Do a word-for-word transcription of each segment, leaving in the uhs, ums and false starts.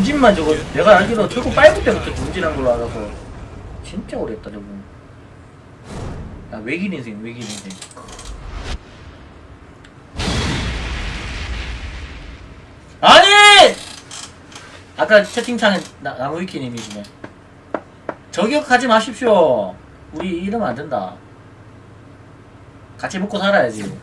본진만 저거 내가 알기로 turbo 파이브 때부터 본진한 걸로 알아서 진짜 오래했다 저거. 야 외길 인생 외길 인생. 아니! 아까 채팅창에 나무위키님이시네. 저격하지 마십시오. 우리 이러면 안 된다. 같이 먹고 살아야지.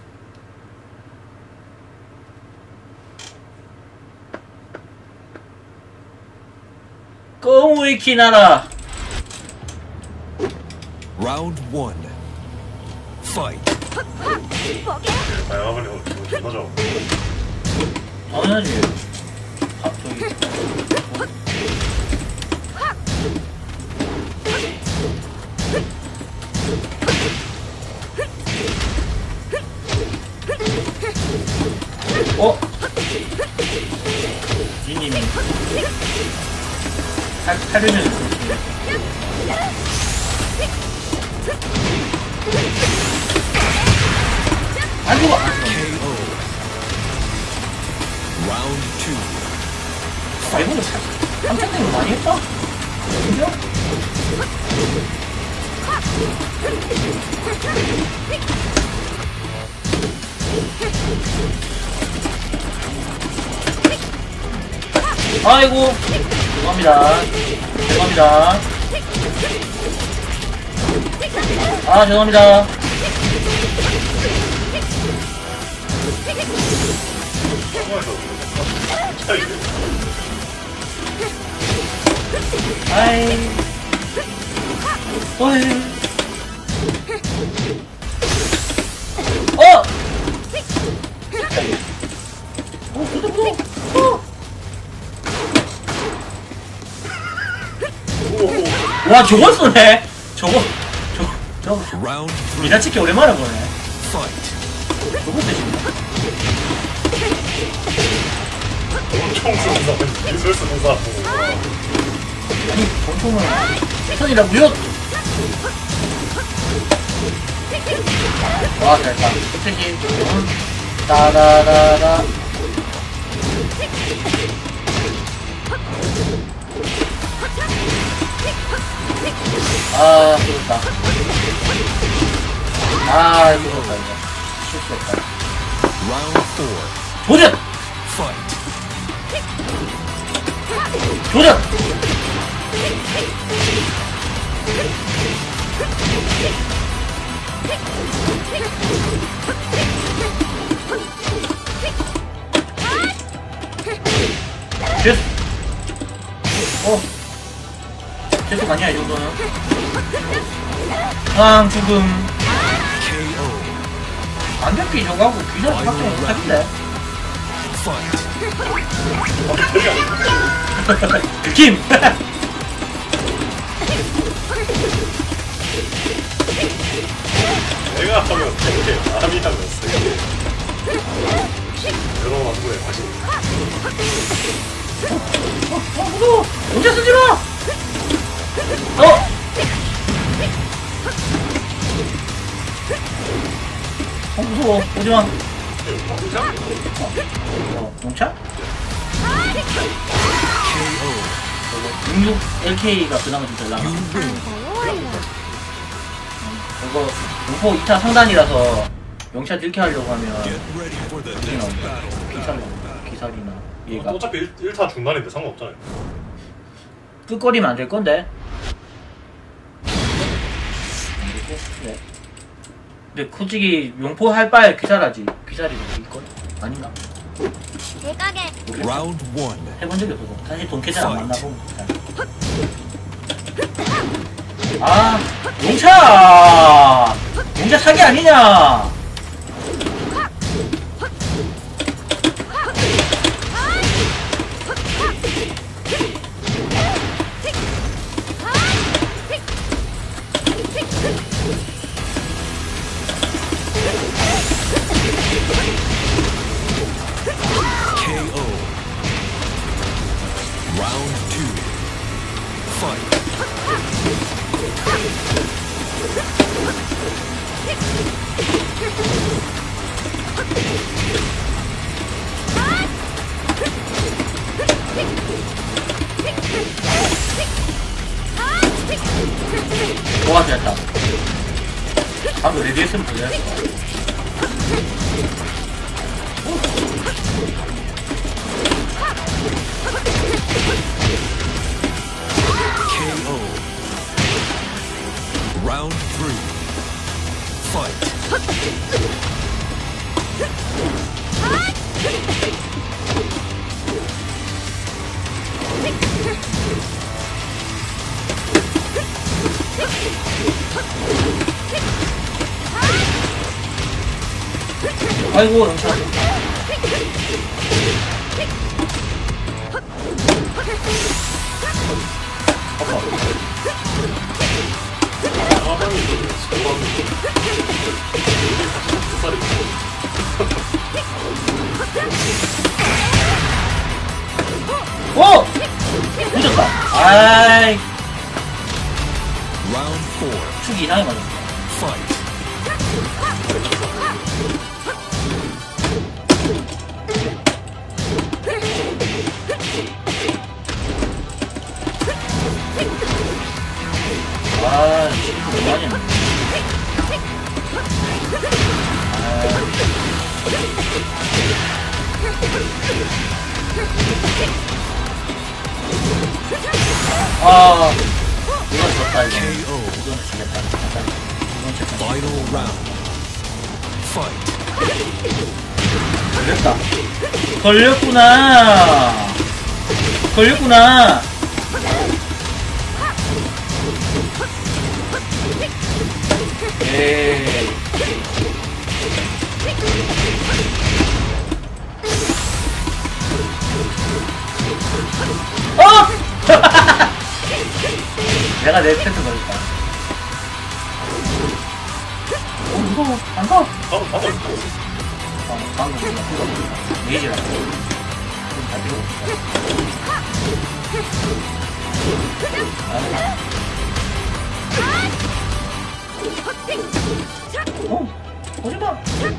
꽁위키 나라. Round one. Fight. 다양하네 오늘 존나 좋아. 당연하지. 아, 저기. 어? 니님이 살, 살려면 아이고! 케이오. Round two. 아, 이거는 삼천대는 많이 했다? 그죠? 아이고 죄송합니다 죄송합니다 아 죄송합니다 아이 어이 어! 어, 그래도 어! 와 저걸 쏘네. 저거 저거 저거 미나치키 오랜만에 보네. 저거 쓰시네. 총 쏘는 사람 미술 쓰는 사람 아니 보통은 손이라고요? 와 잘했다. 솔직히 따다다다. 아, 죽었다. 아, 죽었다, 이거. 실수했다. 도전! 도전! 됐! 어. 계속 아니야 이 정도는. 아 죽음. 안잡기 저거 하고 귀전 수밖에 못하는데. 김. 내가 하면 어떻게 남이 하면 쓰게 여러 나중에 다시 어, 어, 무서워! 언제 쓰지 마! 어! 어, 무서워. 오지 마. 어, 용차? 육육 엘케이가 그나마 좀 잘 나가. 이거 공포 이 타 상단이라서 영차 딜캐 하려고 하면 이게 나온다. 기살, 기살이나 얘가. 어, 어차피 일 타 중간인데 상관없잖아요. 끝거리면 안 될 건데. 네. 근데 솔직히 용포 할 바에 귀살하지. 귀살이 이건 아닌가? Round one. 해본 적이 없어서 사실 돈캐잘 안 만나고. 아 용차 용차 사기 아니냐. 뭐가 됐다. 방금 레디 했으면 더 잘했어. 케이오. Round three. Fight. 아이고 영차. 오! 늦었다. 아이. Round four. 축이 이상하게 맞았어. Fight. 아, 진짜 너무 많이 했네. 아, 이건 졌다, 이거. 케이오. 이건 지겠다. 이건 졌다. Final round. Fight. 걸렸다. 걸렸구나. 걸렸구나. 에이. 어! 내가 내 패스 걸렸다. 어, 무서워. 안 가. 바로 바로 어, 방금 그냥 그거 메이지라. 다 들어. 어? 거짓말.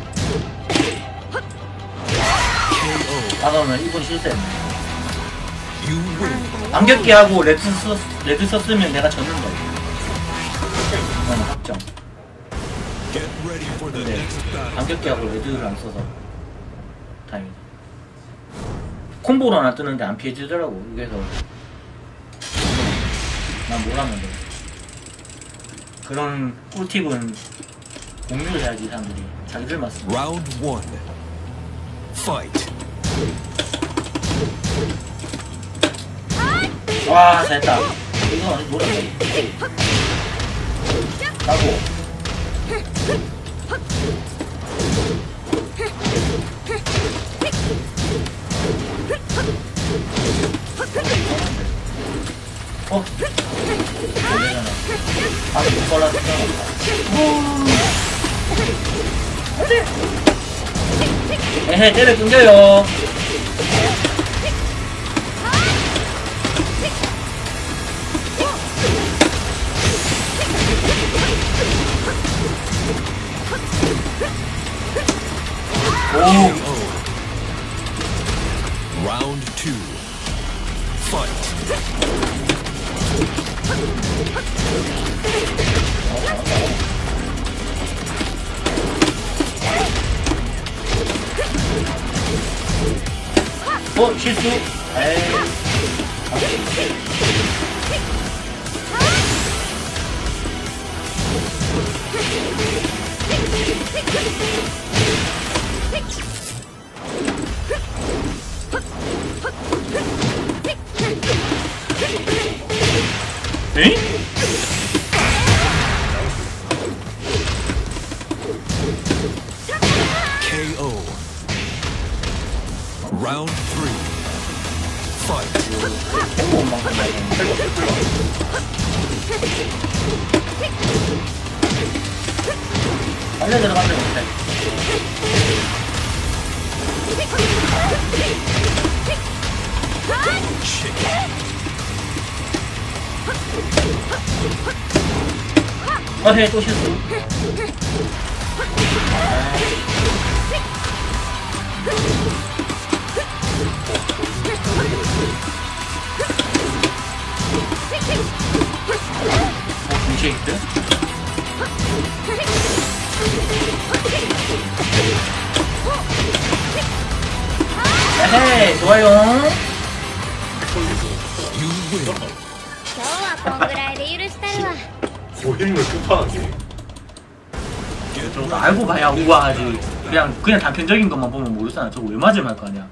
케이오. 아, 그러면 이번 실수했네. You win. 안격기하고 레드 썼, 레드 썼으면 내가 졌는 거야. 이건 확정. Get ready for the 근데 next battle. 안격기하고 레드를 안 써서 다행이다. 콤보로 하나 뜨는데 안 피해지더라고. 그래서 난 뭘 하면 돼. 그런 꿀팁은 공유를 해야지 사람들이. 자기들만 쓰. Round one. Fight. 와, 잘했다. 이거 아직 뭐라 그래. 따고. 어? 안 되잖아. 아, 이거 빨라 생각났다. 안 돼! 에헤, 때려 끊겨요. 오! Round two. Fight. 어, 실수? 에이. 에이? 케이오. Round three. Fight. 콤보 만큼 빨려 들어가면 못해. 어, 해, 또 실수. 어, 동시에 있대? 좋아요. You win. 今日はこんぐらいで許したるわ 고인물 끝판왕 게임. 저거 알고 봐야 우아하지. 그냥 그냥 단편적인 것만 보면 모르잖아. 저거 왜 맞으면 할 거 아니야.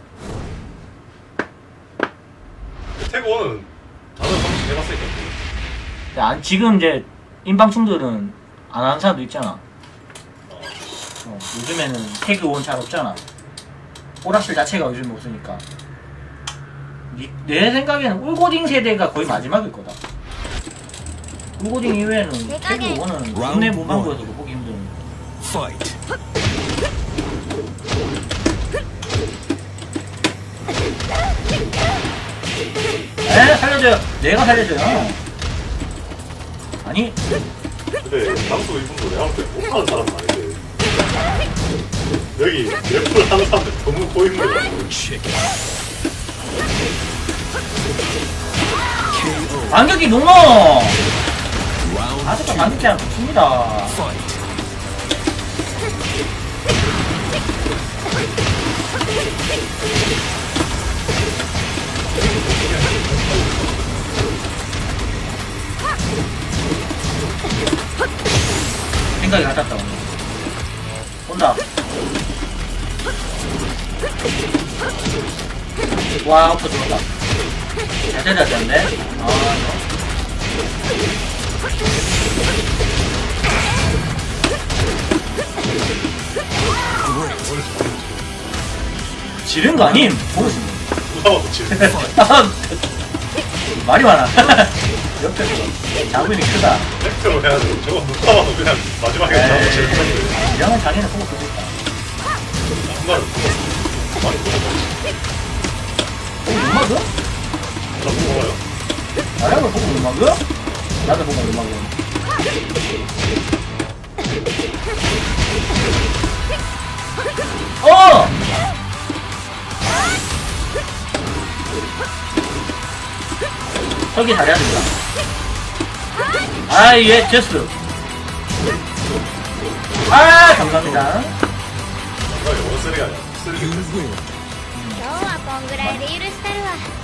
태고는 다른 방식 해봤으니까. 안, 지금 이제 인방충들은 안 하는 사람도 있잖아. 어, 요즘에는 태그 온 잘 없잖아. 오락실 자체가 요즘 없으니까. 니, 내 생각에는 울고딩 세대가 거의 마지막일 거다. 울고딩 이후에는 태그 원은 국내 문방구에서도 보기 힘든. Fight. 에 살려줘요. 내가 살려줘요. 아니 근데 장수 이분도 내가 볼때 못하는 사람은 아닌데. 여기 랩을 하는 사람들 너무 고인물이라고. Chicken. 반격이 농어. Round 아직도 two. 반격이 안 좋습니다. Fight. 생각이 같았다 오늘. 온다. 와 오퍼 들어온다. 잘 때렸는데. 아 지른 거 아님? 모르겠네. 누가 봐도 지금. 말이 많아. 옆에서 자부인이 크다. 팩트로 해야지. 저거 누가 봐도 그냥 마지막에 장수 지는 건데. 이랑은 자기는 보고 쓰고 있다. 정말 많이 먹어봐. 보고 못 막어? 나 먹어봐요. 나랑은 보고 못 막어? 나도 보고 못 막어. 어! 설계 잘해야 된다. 아, 예, 됐어. 아, 감사합니다. 나 영어 쓰레기 아니야. 쓰레기. You win. 今日はこんぐらいで許したるわ